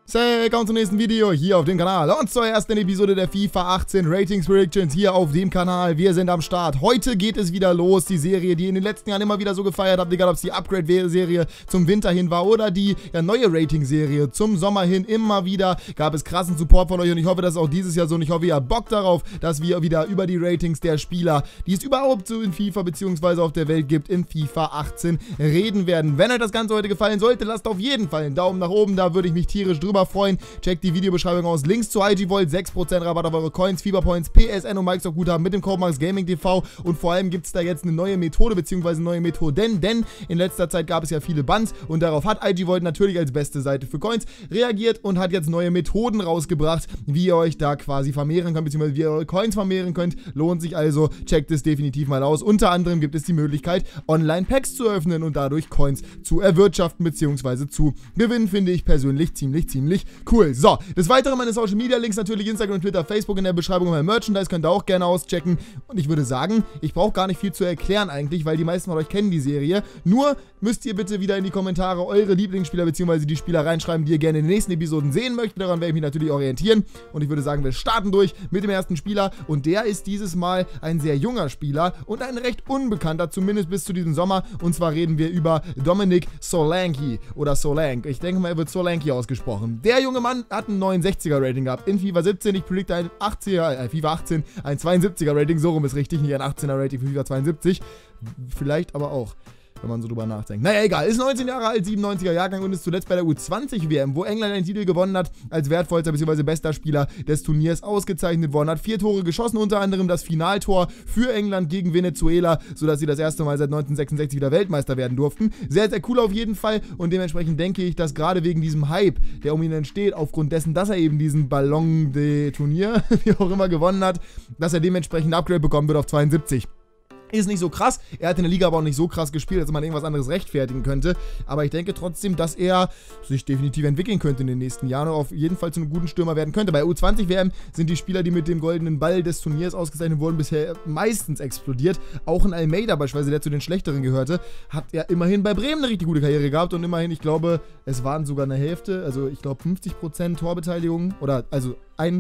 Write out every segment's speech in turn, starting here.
Willkommen zum nächsten Video hier auf dem Kanal und zur ersten Episode der FIFA 18 Ratings Predictions hier auf dem Kanal. Wir sind am Start. Heute geht es wieder los, die Serie, die ihr in den letzten Jahren immer wieder so gefeiert habt, egal ob es die Upgrade-Serie zum Winter hin war oder die neue Rating-Serie zum Sommer hin. Immer wieder gab es krassen Support von euch und ich hoffe, das ist auch dieses Jahr so und ich hoffe, ihr habt Bock darauf, dass wir wieder über die Ratings der Spieler, die es überhaupt so in FIFA bzw. auf der Welt gibt, in FIFA 18 reden werden. Wenn euch das Ganze heute gefallen sollte, lasst auf jeden Fall einen Daumen nach oben, da würde ich mich tierisch drüber freuen. Checkt die Videobeschreibung aus. Links zu IGVolt, 6% Rabatt auf eure Coins, Fieberpoints, PSN und Microsoft Guthaben mit dem Code MaxGamingTV. Und vor allem gibt es da jetzt eine neue Methode bzw. neue Methoden, denn in letzter Zeit gab es ja viele Bans und darauf hat IGVolt natürlich als beste Seite für Coins reagiert und hat jetzt neue Methoden rausgebracht, wie ihr euch da quasi vermehren könnt, bzw. wie ihr eure Coins vermehren könnt. Lohnt sich also, checkt es definitiv mal aus. Unter anderem gibt es die Möglichkeit, Online-Packs zu öffnen und dadurch Coins zu erwirtschaften bzw. zu gewinnen, finde ich persönlich ziemlich cool. So, des Weiteren meine Social Media Links natürlich Instagram, Twitter, Facebook in der Beschreibung und mein Merchandise könnt ihr auch gerne auschecken. Und ich würde sagen, ich brauche gar nicht viel zu erklären eigentlich, weil die meisten von euch kennen die Serie. Nur müsst ihr bitte wieder in die Kommentare eure Lieblingsspieler bzw. die Spieler reinschreiben, die ihr gerne in den nächsten Episoden sehen möchtet. Daran werde ich mich natürlich orientieren. Und ich würde sagen, wir starten durch mit dem ersten Spieler. Und der ist dieses Mal ein sehr junger Spieler und ein recht unbekannter, zumindest bis zu diesem Sommer. Und zwar reden wir über Dominic Solanke oder Solanke. Ich denke mal, er wird Solanke ausgesprochen. Der junge Mann hat ein 69er Rating gehabt in FIFA 17. Ich predikte ein FIFA 18 ein 72er Rating. So rum ist richtig, nicht ein 18er Rating für FIFA 72. Vielleicht aber auch, wenn man so drüber nachdenkt. Naja, egal. Ist 19 Jahre alt, 97er Jahrgang und ist zuletzt bei der U20-WM, wo England einen Titel gewonnen hat, als wertvollster bzw. bester Spieler des Turniers ausgezeichnet worden. Hat 4 Tore geschossen, unter anderem das Finaltor für England gegen Venezuela, sodass sie das erste Mal seit 1966 wieder Weltmeister werden durften. Sehr cool auf jeden Fall und dementsprechend denke ich, dass gerade wegen diesem Hype, der um ihn entsteht, aufgrund dessen, dass er eben diesen Ballon de Turnier, wie auch immer, gewonnen hat, dass er dementsprechend ein Upgrade bekommen wird auf 72. Ist nicht so krass, er hat in der Liga aber auch nicht so krass gespielt, dass man irgendwas anderes rechtfertigen könnte, aber ich denke trotzdem, dass er sich definitiv entwickeln könnte in den nächsten Jahren und auf jeden Fall zu einem guten Stürmer werden könnte. Bei U20-WM sind die Spieler, die mit dem goldenen Ball des Turniers ausgezeichnet wurden, bisher meistens explodiert. Auch ein Almeida beispielsweise, der zu den Schlechteren gehörte, hat ja immerhin bei Bremen eine richtig gute Karriere gehabt und immerhin, ich glaube, es waren sogar eine Hälfte, also ich glaube 50% Torbeteiligung oder also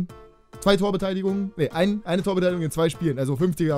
zwei Torbeteiligungen, eine Torbeteiligung in 2 Spielen, also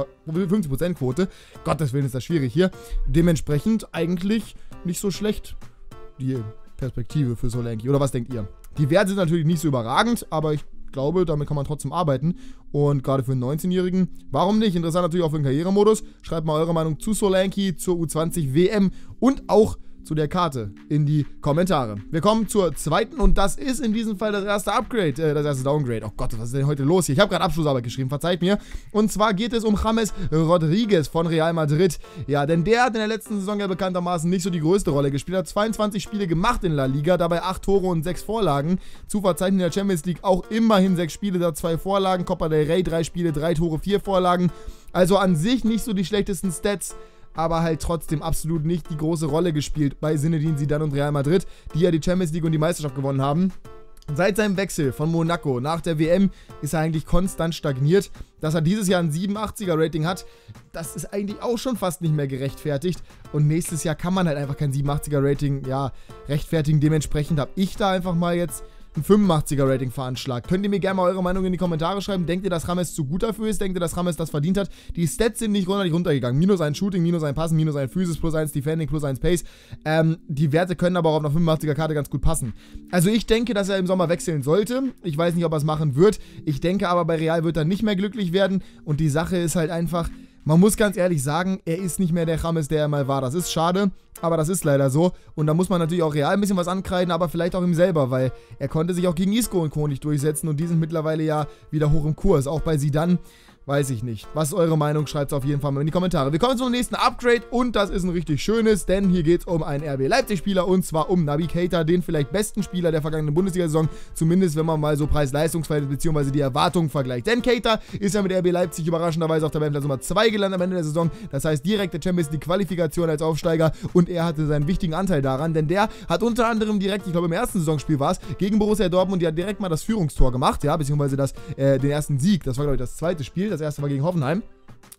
50% Quote. Gottes Willen ist das schwierig hier. Dementsprechend eigentlich nicht so schlecht die Perspektive für Solanke. Oder was denkt ihr? Die Werte sind natürlich nicht so überragend, aber ich glaube, damit kann man trotzdem arbeiten. Und gerade für einen 19-Jährigen, warum nicht? Interessant natürlich auch für den Karrieremodus. Schreibt mal eure Meinung zu Solanke, zur U20 WM und auch zu der Karte in die Kommentare. Wir kommen zur zweiten und das ist in diesem Fall das erste Upgrade, das erste Downgrade. Oh Gott, was ist denn heute los hier? Ich habe gerade Abschlussarbeit geschrieben, verzeiht mir. Und zwar geht es um James Rodriguez von Real Madrid. Ja, denn der hat in der letzten Saison ja bekanntermaßen nicht so die größte Rolle gespielt. Hat 22 Spiele gemacht in La Liga, dabei 8 Tore und 6 Vorlagen. Zu verzeichnen in der Champions League auch immerhin 6 Spiele, da 2 Vorlagen. Copa del Rey 3 Spiele, 3 Tore, 4 Vorlagen. Also an sich nicht so die schlechtesten Stats, aber halt trotzdem absolut nicht die große Rolle gespielt bei Zinedine Zidane und Real Madrid, die ja die Champions League und die Meisterschaft gewonnen haben. Seit seinem Wechsel von Monaco nach der WM ist er eigentlich konstant stagniert. Dass er dieses Jahr ein 87er Rating hat, das ist eigentlich auch schon fast nicht mehr gerechtfertigt. Und nächstes Jahr kann man halt einfach kein 87er Rating, ja, rechtfertigen. Dementsprechend habe ich da einfach mal jetzt ein 85er Rating veranschlagt. Könnt ihr mir gerne mal eure Meinung in die Kommentare schreiben. Denkt ihr, dass James zu gut dafür ist? Denkt ihr, dass James das verdient hat? Die Stats sind nicht runtergegangen. Minus ein Shooting, minus ein Passen, minus ein Physis, plus 1 Defending, plus 1 Pace. Die Werte können aber auch auf einer 85er Karte ganz gut passen. Also ich denke, dass er im Sommer wechseln sollte. Ich weiß nicht, ob er es machen wird. Ich denke aber, bei Real wird er nicht mehr glücklich werden. Und die Sache ist halt einfach, man muss ganz ehrlich sagen, er ist nicht mehr der James, der er mal war. Das ist schade, aber das ist leider so. Und da muss man natürlich auch Real ein bisschen was ankreiden, aber vielleicht auch ihm selber, weil er konnte sich auch gegen Isco und Co. nicht durchsetzen und die sind mittlerweile ja wieder hoch im Kurs. Auch bei Zidane weiß ich nicht. Was ist eure Meinung? Schreibt es auf jeden Fall mal in die Kommentare. Wir kommen zum nächsten Upgrade und das ist ein richtig schönes, denn hier geht es um einen RB Leipzig-Spieler und zwar um Naby Keita, den vielleicht besten Spieler der vergangenen Bundesliga-Saison, zumindest wenn man mal so Preis-Leistungs-Verhältnis bzw. die Erwartungen vergleicht. Denn Keita ist ja mit RB Leipzig überraschenderweise auf der Tabellenplatz Nummer 2 gelandet am Ende der Saison, das heißt direkte Champions League-Qualifikation als Aufsteiger und er hatte seinen wichtigen Anteil daran, denn der hat unter anderem direkt, ich glaube im ersten Saisonspiel war es, gegen Borussia Dortmund ja direkt mal das Führungstor gemacht, ja, beziehungsweise den ersten Sieg, das war glaube ich das zweite Spiel, das erste war gegen Hoffenheim.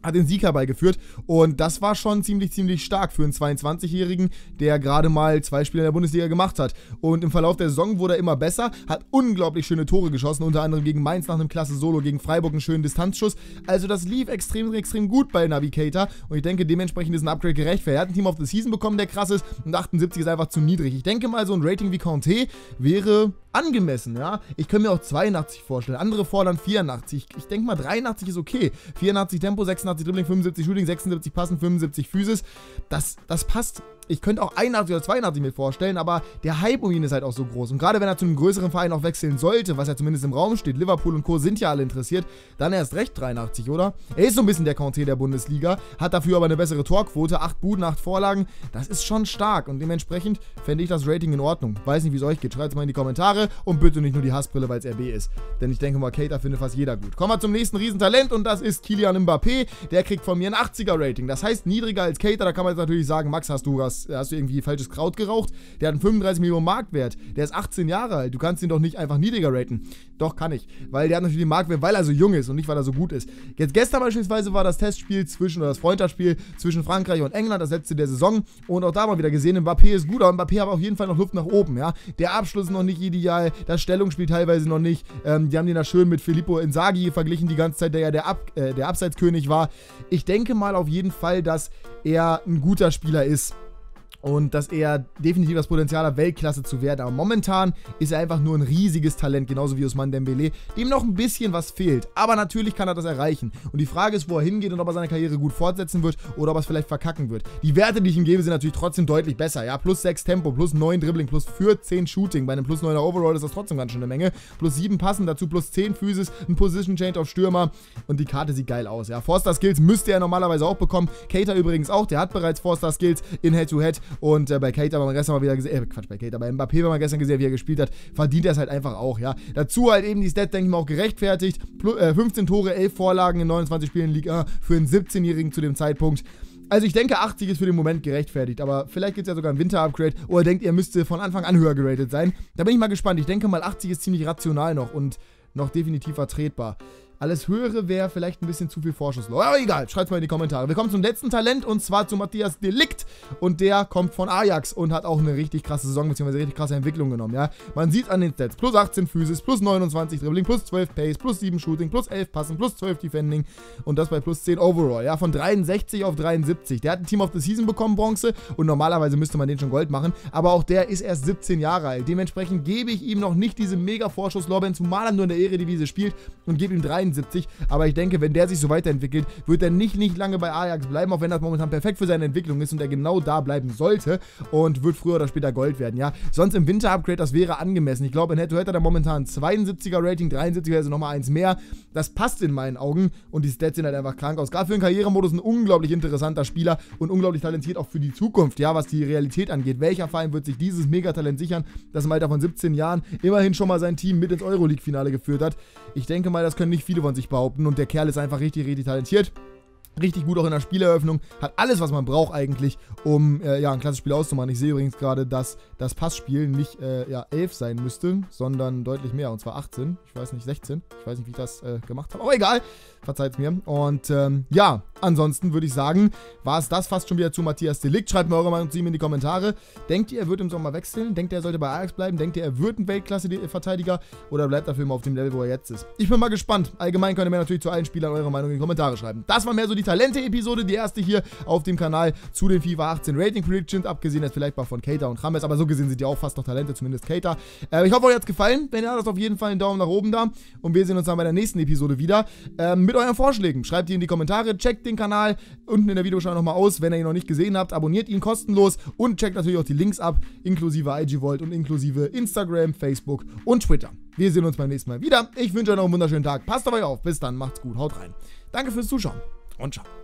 hat den Sieg herbeigeführt und das war schon ziemlich stark für einen 22-Jährigen, der gerade mal 2 Spiele in der Bundesliga gemacht hat. Und im Verlauf der Saison wurde er immer besser, hat unglaublich schöne Tore geschossen, unter anderem gegen Mainz nach einem klasse Solo, gegen Freiburg einen schönen Distanzschuss. Also das lief extrem gut bei Navigator und ich denke, dementsprechend ist ein Upgrade gerechtfertigt. Er hat ein Team of the Season bekommen, der krass ist, und 78 ist einfach zu niedrig. Ich denke mal, so ein Rating wie Kanté wäre angemessen, ja. Ich könnte mir auch 82 vorstellen, andere fordern 84. Ich denke mal, 83 ist okay. 84 Tempo, 86 Dribbling, 75 Shooting, 76 Passen, 75 Physis. Das passt. Ich könnte auch 81 oder 82 mir vorstellen, aber der Hype um ihn ist halt auch so groß. Und gerade wenn er zu einem größeren Verein auch wechseln sollte, was ja zumindest im Raum steht, Liverpool und Co. sind ja alle interessiert, dann erst recht 83, oder? Er ist so ein bisschen der Kanté der Bundesliga, hat dafür aber eine bessere Torquote, 8 Buden, 8 Vorlagen. Das ist schon stark und dementsprechend fände ich das Rating in Ordnung. Weiß nicht, wie es euch geht. Schreibt es mal in die Kommentare und bitte nicht nur die Hassbrille, weil es RB ist. Denn ich denke mal, Keita findet fast jeder gut. Kommen wir zum nächsten Riesentalent und das ist Kylian Mbappé. Der kriegt von mir ein 80er Rating. Das heißt niedriger als Keita. Da kann man jetzt natürlich sagen, Max, hast du irgendwie falsches Kraut geraucht? Der hat einen 35 Millionen Marktwert. Der ist 18 Jahre alt. Du kannst ihn doch nicht einfach niedriger raten. Doch, kann ich. Weil der hat natürlich den Marktwert, weil er so jung ist und nicht, weil er so gut ist. Jetzt gestern beispielsweise war das Testspiel oder das Freundschaftsspiel zwischen Frankreich und England, das letzte der Saison. Und auch da mal wieder gesehen, Mbappé ist gut, aber Mbappé hat auf jeden Fall noch Luft nach oben, ja. Der Abschluss ist noch nicht ideal, das Stellungsspiel teilweise noch nicht. Die haben den da schön mit Filippo Inzaghi verglichen die ganze Zeit, der ja der Abseitskönig war. Ich denke mal auf jeden Fall, dass er ein guter Spieler ist. Und dass er definitiv das Potenzial hat, Weltklasse zu werden. Aber momentan ist er einfach nur ein riesiges Talent, genauso wie Ousmane Dembélé, dem noch ein bisschen was fehlt. Aber natürlich kann er das erreichen. Und die Frage ist, wo er hingeht und ob er seine Karriere gut fortsetzen wird oder ob er es vielleicht verkacken wird. Die Werte, die ich ihm gebe, sind natürlich trotzdem deutlich besser. Ja, plus 6 Tempo, plus 9 Dribbling, plus 14 Shooting. Bei einem plus 9er Overall ist das trotzdem ganz schön eine Menge. Plus 7 Passen, dazu plus 10 Physis, ein Position Change auf Stürmer. Und die Karte sieht geil aus. Ja, Forster Skills müsste er normalerweise auch bekommen. Keita übrigens auch, der hat bereits Forster Skills in Head-to-Head. Und bei Keita haben wir gestern mal wieder gesehen, bei Mbappé haben wir gestern gesehen, wie er gespielt hat, verdient er es halt einfach auch, ja. Dazu halt eben die Stat, denke ich mal, auch gerechtfertigt. 15 Tore, 11 Vorlagen in 29 Spielen in Liga 1 für einen 17-Jährigen zu dem Zeitpunkt. Also ich denke, 80 ist für den Moment gerechtfertigt, aber vielleicht gibt es ja sogar ein Winter-Upgrade oder denkt ihr, müsste von Anfang an höher geratet sein. Da bin ich mal gespannt. Ich denke mal, 80 ist ziemlich rational noch und noch definitiv vertretbar. Alles Höhere wäre vielleicht ein bisschen zu viel Vorschuss. Aber egal, schreibt es mal in die Kommentare. Wir kommen zum letzten Talent und zwar zu Matthias de Ligt. Und der kommt von Ajax und hat auch eine richtig krasse Saison bzw. richtig krasse Entwicklung genommen. Ja? Man sieht an den Stats, plus 18 Physis, plus 29 Dribbling, plus 12 Pace, plus 7 Shooting, plus 11 Passen, plus 12 Defending und das bei plus 10 Overall. Ja? Von 63 auf 73. Der hat ein Team of the Season bekommen, Bronze, und normalerweise müsste man den schon Gold machen. Aber auch der ist erst 17 Jahre alt. Dementsprechend gebe ich ihm noch nicht diese mega Vorschusslorbeeren, zumal er nur in der Eredivisie spielt, und gebe ihm 73. Aber ich denke, wenn der sich so weiterentwickelt, wird er nicht lange bei Ajax bleiben, auch wenn das momentan perfekt für seine Entwicklung ist und er genau da bleiben sollte, und wird früher oder später Gold werden, ja. Sonst im Winter-Upgrade, das wäre angemessen. Ich glaube, in Head-to-Head hat er momentan 72er Rating, 73 wäre also nochmal eins mehr. Das passt in meinen Augen und die Stats sehen halt einfach krank aus. Gerade für den Karrieremodus ein unglaublich interessanter Spieler und unglaublich talentiert auch für die Zukunft, ja, was die Realität angeht. Welcher Verein wird sich dieses Megatalent sichern, das im Alter von 17 Jahren immerhin schon mal sein Team mit ins Euroleague-Finale geführt hat? Ich denke mal, das können nicht viele von sich behaupten und der Kerl ist einfach richtig talentiert. Richtig gut auch in der Spieleröffnung, hat alles, was man braucht eigentlich, um ein klassisches Spiel auszumachen. Ich sehe übrigens gerade, dass das Passspiel nicht 11 sein müsste, sondern deutlich mehr, und zwar 18, ich weiß nicht, 16. Ich weiß nicht, wie ich das gemacht habe, aber egal, verzeiht's mir. Und ansonsten würde ich sagen, war es das fast schon wieder zu Matthias de Ligt. Schreibt mir eure Meinung zu ihm in die Kommentare. Denkt ihr, er wird im Sommer wechseln? Denkt ihr, er sollte bei Ajax bleiben? Denkt ihr, er wird ein Weltklasse-Verteidiger? Oder bleibt er für immer auf dem Level, wo er jetzt ist? Ich bin mal gespannt. Allgemein könnt ihr mir natürlich zu allen Spielern eure Meinung in die Kommentare schreiben. Das war mehr so die Talente-Episode, die erste hier auf dem Kanal zu den FIFA 18 Rating Predictions, abgesehen jetzt vielleicht mal von Keita und James, aber so gesehen sind die auch fast noch Talente, zumindest Keita. Ich hoffe, euch hat es gefallen. Wenn ja, lasst auf jeden Fall einen Daumen nach oben da und wir sehen uns dann bei der nächsten Episode wieder mit euren Vorschlägen. Schreibt die in die Kommentare, checkt den Kanal unten in der Videobeschreibung nochmal aus, wenn ihr ihn noch nicht gesehen habt, abonniert ihn kostenlos und checkt natürlich auch die Links ab, inklusive IG Vault und inklusive Instagram, Facebook und Twitter. Wir sehen uns beim nächsten Mal wieder. Ich wünsche euch noch einen wunderschönen Tag. Passt auf euch auf. Bis dann, macht's gut, haut rein. Danke fürs Zuschauen und ciao.